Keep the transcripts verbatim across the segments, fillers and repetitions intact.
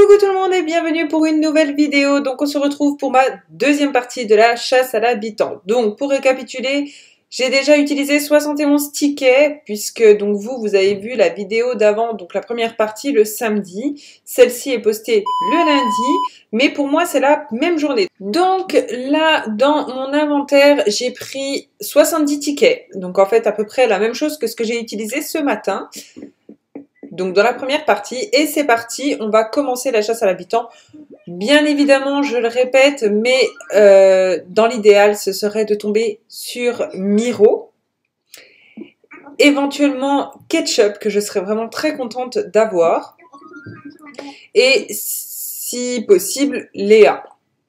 Coucou tout le monde et bienvenue pour une nouvelle vidéo. Donc on se retrouve pour ma deuxième partie de la chasse à l'habitant. Donc pour récapituler, j'ai déjà utilisé soixante et onze tickets puisque donc vous, vous avez vu la vidéo d'avant, donc la première partie le samedi. Celle-ci est postée le lundi, mais pour moi c'est la même journée. Donc là, dans mon inventaire, j'ai pris soixante-dix tickets. Donc en fait à peu près la même chose que ce que j'ai utilisé ce matin. Donc dans la première partie, et c'est parti, on va commencer la chasse à l'habitant. Bien évidemment, je le répète, mais euh, dans l'idéal, ce serait de tomber sur Miro. Éventuellement Ketchup, que je serais vraiment très contente d'avoir. Et si possible, Léa.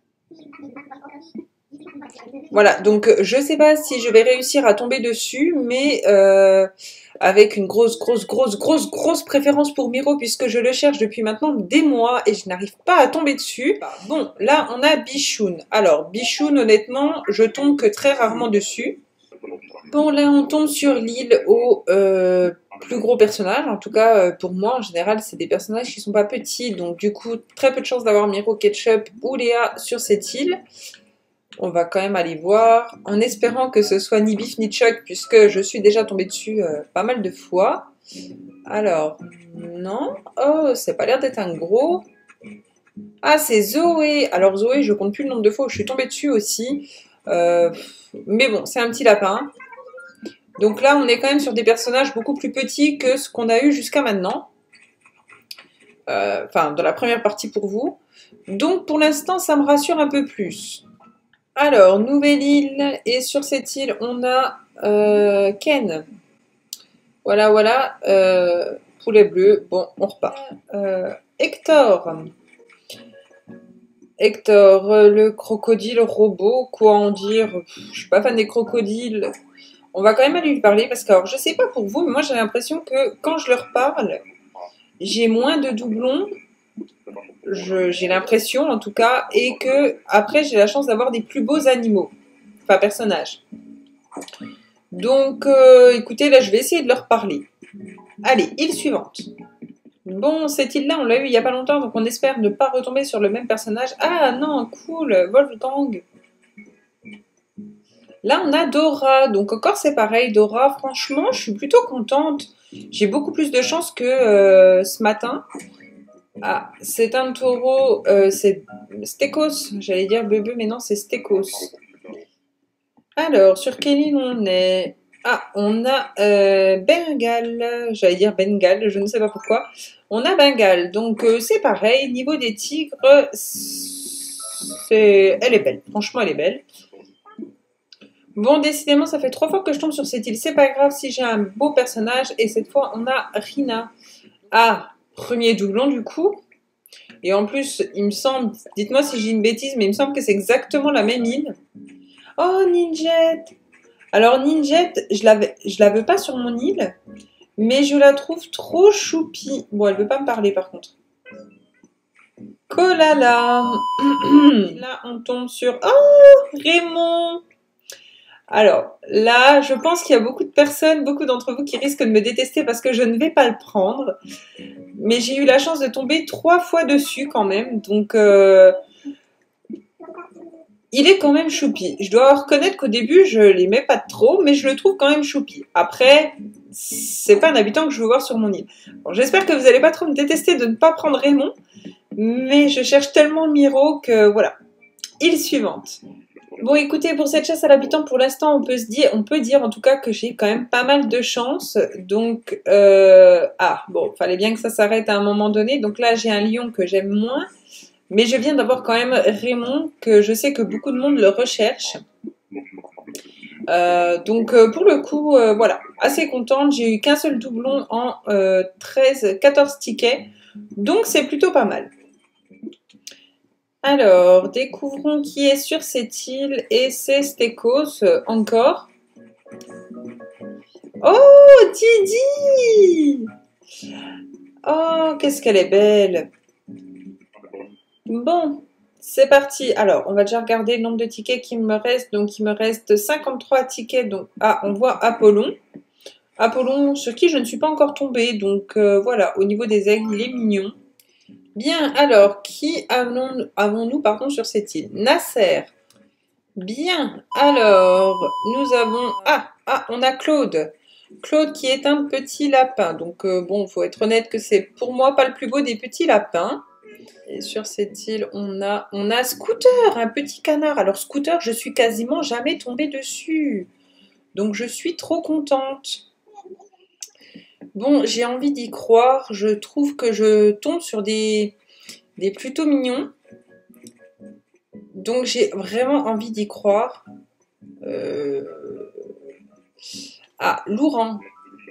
Voilà, donc je ne sais pas si je vais réussir à tomber dessus, mais... Euh, avec une grosse, grosse, grosse, grosse, grosse préférence pour Miro, puisque je le cherche depuis maintenant des mois et je n'arrive pas à tomber dessus. Bon, là, on a Bichoun. Alors, Bichoun, honnêtement, je tombe que très rarement dessus. Bon, là, on tombe sur l'île au euh, plus gros personnage. En tout cas, pour moi, en général, c'est des personnages qui sont pas petits. Donc, du coup, très peu de chances d'avoir Miro, Ketchup ou Léa sur cette île. On va quand même aller voir, en espérant que ce soit ni Biff ni Chuck, puisque je suis déjà tombée dessus euh, pas mal de fois. Alors, non. Oh, ça n'a pas l'air d'être un gros. Ah, c'est Zoé. Alors Zoé, je compte plus le nombre de fois où je suis tombée dessus aussi. Euh, mais bon, c'est un petit lapin. Donc là, on est quand même sur des personnages beaucoup plus petits que ce qu'on a eu jusqu'à maintenant. Euh, enfin, dans la première partie pour vous. Donc pour l'instant, ça me rassure un peu plus. Alors, nouvelle île, et sur cette île, on a euh, Ken. Voilà, voilà, euh, poulet bleu, bon, on repart. Euh, Hector. Hector, euh, le crocodile robot, quoi en dire? Je suis pas fan des crocodiles. On va quand même aller lui parler, parce que, alors, je sais pas pour vous, mais moi j'ai l'impression que quand je leur parle, j'ai moins de doublons. J'ai l'impression en tout cas, et que après j'ai la chance d'avoir des plus beaux animaux, enfin personnages. Donc euh, écoutez, là je vais essayer de leur parler. Allez, île suivante. Bon, cette île-là on l'a eu il n'y a pas longtemps, donc on espère ne pas retomber sur le même personnage. Ah non, cool, Wolfgang. Là on a Dora, donc encore c'est pareil, Dora, franchement je suis plutôt contente. J'ai beaucoup plus de chance que euh, ce matin. Ah, c'est un taureau, euh, c'est Stekos, j'allais dire bébé, mais non, c'est Stekos. Alors, sur quelle île on est? Ah, on a euh, Bengale, j'allais dire Bengale, je ne sais pas pourquoi. On a Bengale, donc euh, c'est pareil, niveau des tigres, c'est... elle est belle, franchement elle est belle. Bon, décidément, ça fait trois fois que je tombe sur cette île, c'est pas grave si j'ai un beau personnage, et cette fois on a Rina. Ah, premier doublon du coup. Et en plus, il me semble, dites-moi si j'ai une bêtise, mais il me semble que c'est exactement la même île. Oh, Ninjet! Alors Ninjet, je la, je la veux pas sur mon île, mais je la trouve trop choupie. Bon, elle veut pas me parler par contre. Kolala! Là, on tombe sur... Oh, Raymond! Alors, là, je pense qu'il y a beaucoup de personnes, beaucoup d'entre vous qui risquent de me détester parce que je ne vais pas le prendre. Mais j'ai eu la chance de tomber trois fois dessus quand même. Donc, euh, il est quand même choupi. Je dois reconnaître qu'au début, je l'aimais pas trop, mais je le trouve quand même choupi. Après, c'est pas un habitant que je veux voir sur mon île. Bon, j'espère que vous n'allez pas trop me détester de ne pas prendre Raymond. Mais je cherche tellement Miro que voilà. Île suivante. Bon, écoutez, pour cette chasse à l'habitant, pour l'instant, on peut se dire, on peut dire en tout cas que j'ai quand même pas mal de chance. Donc, euh, ah, bon, fallait bien que ça s'arrête à un moment donné. Donc là, j'ai un lion que j'aime moins, mais je viens d'avoir quand même Raymond, que je sais que beaucoup de monde le recherche. Euh, donc, euh, pour le coup, euh, voilà, assez contente. J'ai eu qu'un seul doublon en euh, treize, quatorze tickets, donc c'est plutôt pas mal. Alors, découvrons qui est sur cette île, et c'est Stekos, euh, encore. Oh, Didi! Oh, qu'est-ce qu'elle est belle! Bon, c'est parti. Alors, on va déjà regarder le nombre de tickets qui me reste. Donc, il me reste cinquante-trois tickets. Donc, ah, on voit Apollon. Apollon, sur qui je ne suis pas encore tombée. Donc, euh, voilà, au niveau des aigles, il est mignon. Bien, alors, qui avons-nous avons pardon, sur cette île? Nasser. Bien, alors, nous avons... Ah, ah, on a Claude. Claude qui est un petit lapin. Donc, euh, bon, il faut être honnête que c'est pour moi pas le plus beau des petits lapins. Et sur cette île, on a, on a Scooter, un petit canard. Alors, Scooter, je suis quasiment jamais tombée dessus. Donc, je suis trop contente. Bon, j'ai envie d'y croire. Je trouve que je tombe sur des, des plutôt mignons. Donc, j'ai vraiment envie d'y croire. Euh... Ah, Laurent.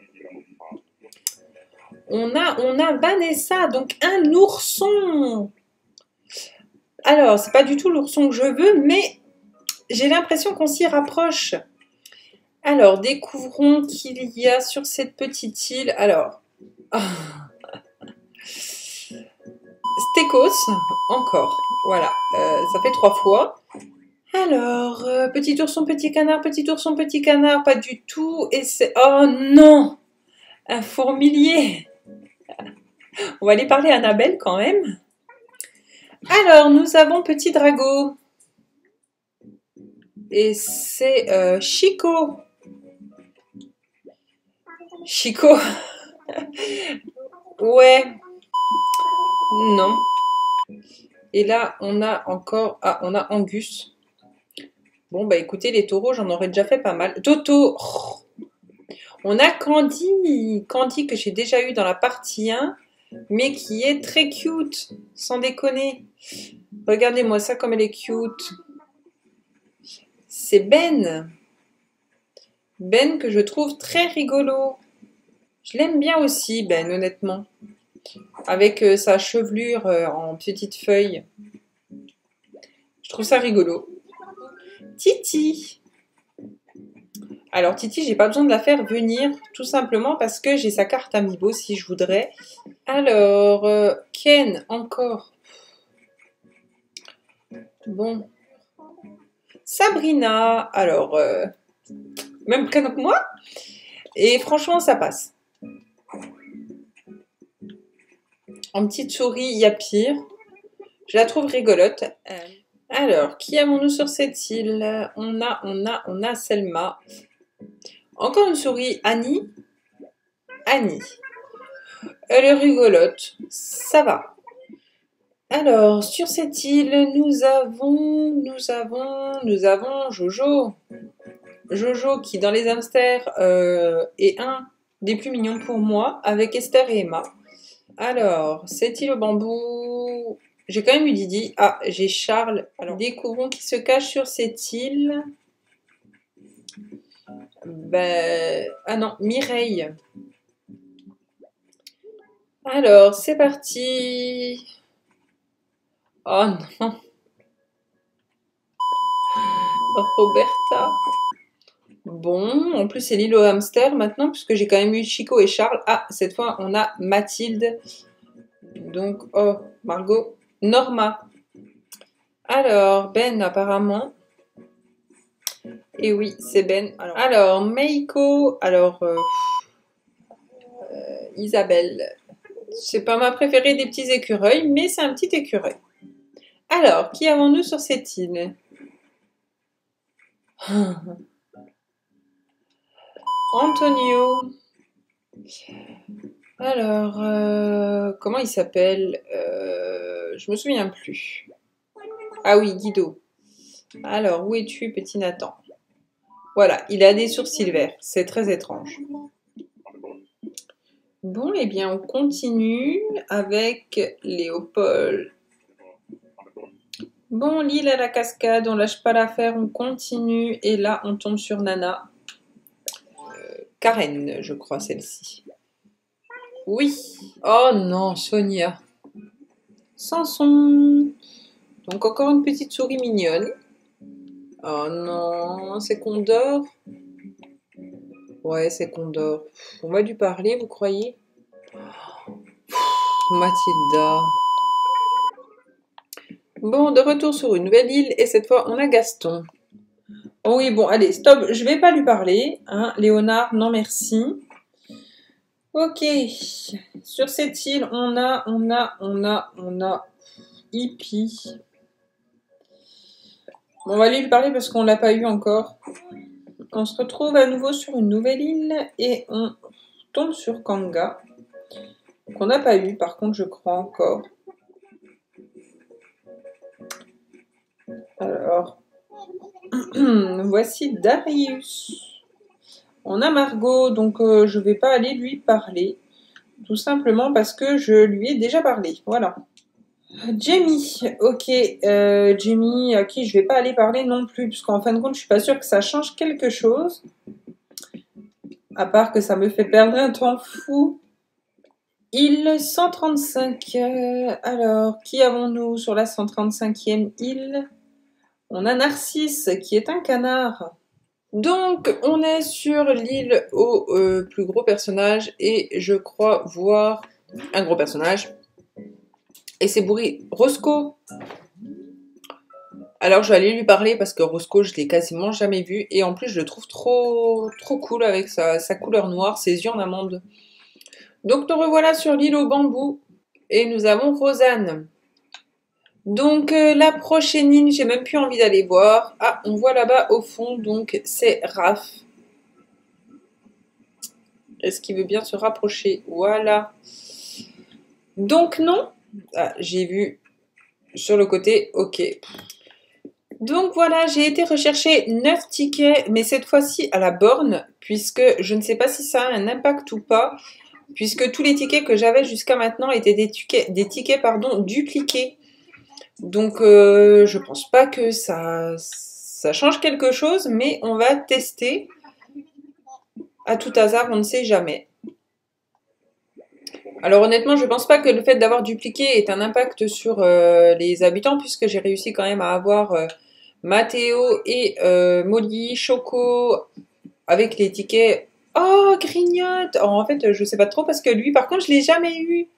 On a, on a Vanessa, donc un ourson. Alors, c'est pas du tout l'ourson que je veux, mais j'ai l'impression qu'on s'y rapproche. Alors, découvrons qu'il y a sur cette petite île. Alors, Stécos, encore. Voilà, euh, ça fait trois fois. Alors, euh, petit ourson, petit canard, petit ourson, petit canard, pas du tout. Et c'est... Oh non! Un fourmilier! On va aller parler à Annabelle quand même. Alors, nous avons Petit Drago. Et c'est euh, Chico. Chico. Ouais. Non. Et là, on a encore... Ah, on a Angus. Bon, bah écoutez, les taureaux, j'en aurais déjà fait pas mal. Toto. Oh. On a Candy. Candy que j'ai déjà eu dans la partie un. Mais qui est très cute. Sans déconner. Regardez-moi ça comme elle est cute. C'est Ben. Ben que je trouve très rigolo. Je l'aime bien aussi, Ben, honnêtement. Avec euh, sa chevelure euh, en petites feuilles. Je trouve ça rigolo. Titi. Alors Titi, j'ai pas besoin de la faire venir, tout simplement parce que j'ai sa carte Amiibo si je voudrais. Alors, euh, Ken, encore. Bon. Sabrina, alors, euh, même prénom que moi. Et franchement, ça passe. En petite souris, il y a pire. Je la trouve rigolote. Alors, qui avons-nous sur cette île? On a, on a, on a Selma. Encore une souris, Annie. Annie. Elle est rigolote. Ça va. Alors, sur cette île, nous avons, nous avons, nous avons Jojo. Jojo qui, dans les hamsters, euh, est un des plus mignons pour moi, avec Esther et Emma. Alors, cette île au bambou... J'ai quand même eu Didi. Ah, j'ai Charles. Alors, découvrons qui se cache sur cette île. Ben... Ah non, Mireille. Alors, c'est parti. Oh non. Roberta. Bon, en plus c'est l'île au hamster maintenant, puisque j'ai quand même eu Chico et Charles. Ah, cette fois on a Mathilde. Donc, oh, Margot. Norma. Alors, Ben apparemment. Et oui, c'est Ben. Alors, alors Meiko. Alors, euh, euh, Isabelle. C'est pas ma préférée des petits écureuils, mais c'est un petit écureuil. Alors, qui avons-nous sur cette île? Antonio. Alors, euh, comment il s'appelle? euh, Je me souviens plus. Ah oui, Guido. Alors, où es-tu, petit Nathan? Voilà, il a des sourcils verts. C'est très étrange. Bon, eh bien, on continue avec Léopold. Bon, l'île à la cascade, on lâche pas l'affaire, on continue. Et là, on tombe sur Nana. Euh, Karen, je crois, celle-ci. Oui. Oh non, Sonia. Samson. Donc, encore une petite souris mignonne. Oh non, c'est Condor. Ouais, c'est Condor. On va lui parler, vous croyez? Mathilda. Bon, de retour sur une nouvelle île, et cette fois, on a Gaston. Oh oui, bon, allez, stop, je vais pas lui parler. Hein. Léonard, non merci. Ok, sur cette île, on a, on a, on a, on a Hippie. Bon, on va aller lui parler parce qu'on l'a pas eu encore. On se retrouve à nouveau sur une nouvelle île et on tombe sur Kanga, qu'on n'a pas eu, par contre, je crois encore. Alors, voici Darius. On a Margot, donc euh, je vais pas aller lui parler, tout simplement parce que je lui ai déjà parlé, voilà. Jamie, ok, euh, Jamie à qui je vais pas aller parler non plus, puisqu'en fin de compte je suis pas sûre que ça change quelque chose, à part que ça me fait perdre un temps fou. Île cent trente-cinq, euh, alors qui avons-nous sur la cent trente-cinquième île? On a Narcisse qui est un canard. Donc, on est sur l'île au euh, plus gros personnage et je crois voir un gros personnage. Et c'est bourré. Roscoe. Alors, je vais aller lui parler parce que Roscoe, je l'ai quasiment jamais vu. Et en plus, je le trouve trop, trop cool avec sa, sa couleur noire, ses yeux en amande. Donc, nous revoilà sur l'île au bambou. Et nous avons Rosanne. Donc, euh, la prochaine île, j'ai même plus envie d'aller voir. Ah, on voit là-bas au fond, donc c'est Raph. Est-ce qu'il veut bien se rapprocher? Voilà. Donc, non. Ah, j'ai vu sur le côté, ok. Donc, voilà, j'ai été rechercher neuf tickets, mais cette fois-ci à la borne, puisque je ne sais pas si ça a un impact ou pas, puisque tous les tickets que j'avais jusqu'à maintenant étaient des tickets, des tickets pardon, dupliqués. Donc, euh, je pense pas que ça, ça change quelque chose, mais on va tester. À tout hasard, on ne sait jamais. Alors honnêtement, je pense pas que le fait d'avoir dupliqué ait un impact sur euh, les habitants, puisque j'ai réussi quand même à avoir euh, Mathéo et euh, Molly, Choco, avec les tickets. Oh, Grignote! Oh, en fait, je sais pas trop, parce que lui, par contre, je l'ai jamais eu.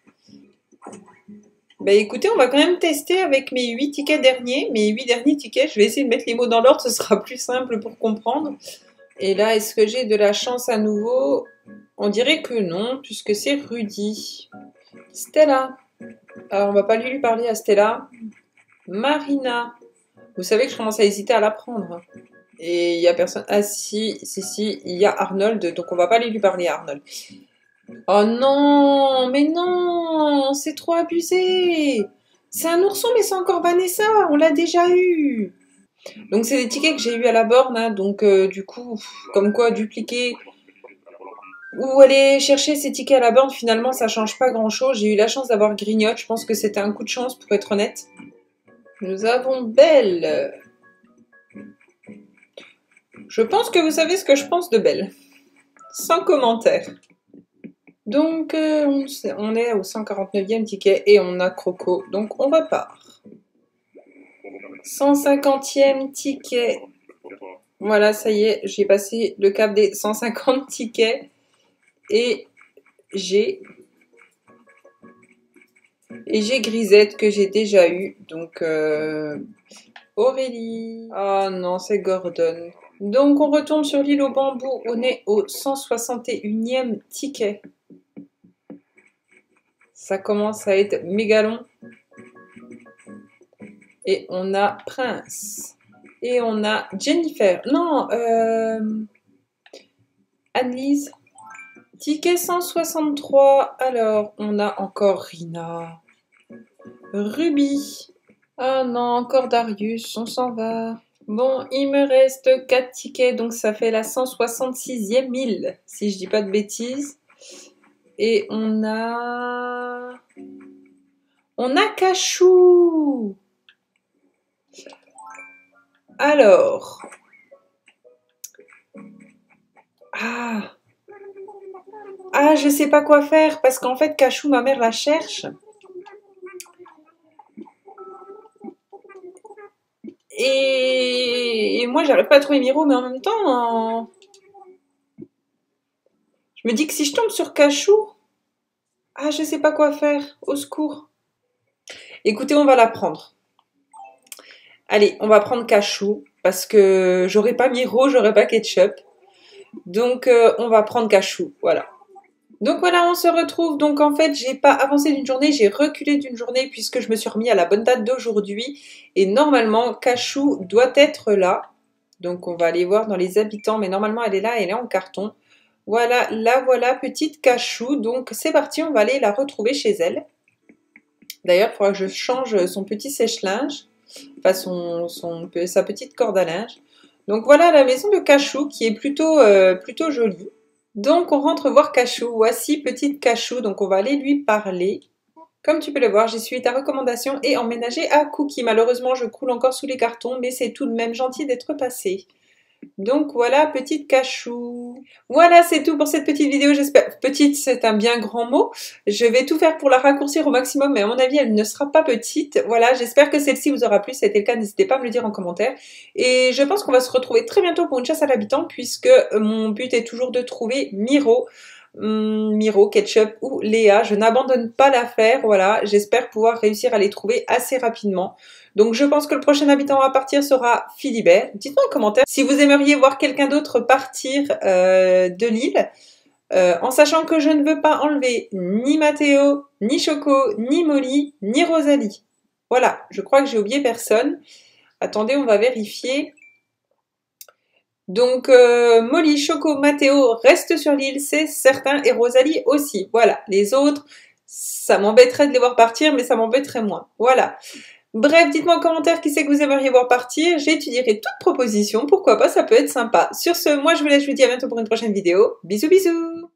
Bah écoutez, on va quand même tester avec mes huit tickets derniers, mes huit derniers tickets. Je vais essayer de mettre les mots dans l'ordre, ce sera plus simple pour comprendre. Et là, est-ce que j'ai de la chance à nouveau? On dirait que non, puisque c'est Rudy. Stella. Alors, on va pas lui parler à Stella. Marina. Vous savez que je commence à hésiter à la prendre. Et il y a personne. Ah si, si, si, il y a Arnold, donc on va pas aller lui parler à Arnold. Oh non, mais non, c'est trop abusé. C'est un ourson, mais c'est encore Vanessa, on l'a déjà eu. Donc c'est des tickets que j'ai eu à la borne, hein, donc euh, du coup, comme quoi dupliquer ou aller chercher ces tickets à la borne, finalement ça change pas grand chose. J'ai eu la chance d'avoir Grignote, je pense que c'était un coup de chance pour être honnête. Nous avons Belle. Je pense que vous savez ce que je pense de Belle. Sans commentaire. Donc, euh, on est au cent quarante-neuvième ticket et on a Croco, donc on repart. cent cinquantième ticket. Voilà, ça y est, j'ai passé le cap des cent cinquante tickets et j'ai et j'ai Grisette que j'ai déjà eu. Donc, euh, Aurélie. Ah non, c'est Gordon. Donc, on retombe sur l'île au bambou. On est au cent soixante et unième ticket. Ça commence à être méga long. Et on a Prince. Et on a Jennifer. Non, euh, Annelise. Ticket cent soixante-trois. Alors, on a encore Rina. Ruby. Ah non, encore Darius. On s'en va. Bon, il me reste quatre tickets. Donc, ça fait la cent soixante-sixième île. Si je dis pas de bêtises. Et on a... On a Cachou. Alors... Ah... Ah, je sais pas quoi faire, parce qu'en fait, Cachou, ma mère la cherche. Et, et moi, j'arrive pas à trouver Miro, mais en même temps... Euh... Je me dis que si je tombe sur Cachou... Ah, je sais pas quoi faire. Au secours. Écoutez, on va la prendre. Allez, on va prendre Cachou, parce que j'aurai pas Miro, j'aurai pas Ketchup. Donc, euh, on va prendre Cachou, voilà. Donc voilà, on se retrouve. Donc en fait, j'ai pas avancé d'une journée, j'ai reculé d'une journée puisque je me suis remis à la bonne date d'aujourd'hui. Et normalement, Cachou doit être là. Donc on va aller voir dans les habitants, mais normalement elle est là, elle est en carton. Voilà, la voilà, petite Cachou. Donc c'est parti, on va aller la retrouver chez elle. D'ailleurs, il faudra que je change son petit sèche-linge, enfin son, son, sa petite corde à linge. Donc voilà la maison de Cachou qui est plutôt, euh, plutôt jolie. Donc on rentre voir Cachou. Voici petite Cachou, donc on va aller lui parler. Comme tu peux le voir, j'ai suivi ta recommandation et emménagé à Cookie. Malheureusement, je croule encore sous les cartons, mais c'est tout de même gentil d'être passé. Donc voilà, petite Cachou. Voilà, c'est tout pour cette petite vidéo, j'espère. Petite, c'est un bien grand mot. Je vais tout faire pour la raccourcir au maximum, mais à mon avis, elle ne sera pas petite. Voilà, j'espère que celle-ci vous aura plu. Si c'était le cas, n'hésitez pas à me le dire en commentaire. Et je pense qu'on va se retrouver très bientôt pour une chasse à l'habitant, puisque mon but est toujours de trouver Miro. Miro, Ketchup ou Léa, je n'abandonne pas l'affaire, voilà, j'espère pouvoir réussir à les trouver assez rapidement. Donc je pense que le prochain habitant à partir sera Philibert. Dites-moi en commentaire si vous aimeriez voir quelqu'un d'autre partir euh, de l'île, euh, en sachant que je ne veux pas enlever ni Mathéo, ni Choco, ni Molly, ni Rosalie. Voilà, je crois que j'ai oublié personne. Attendez, on va vérifier. Donc, euh, Molly, Choco, Mathéo restent sur l'île, c'est certain, et Rosalie aussi. Voilà, les autres, ça m'embêterait de les voir partir, mais ça m'embêterait moins. Voilà. Bref, dites-moi en commentaire qui c'est que vous aimeriez voir partir. J'étudierai toute proposition, pourquoi pas, ça peut être sympa. Sur ce, moi je vous laisse, je vous dis à bientôt pour une prochaine vidéo. Bisous, bisous!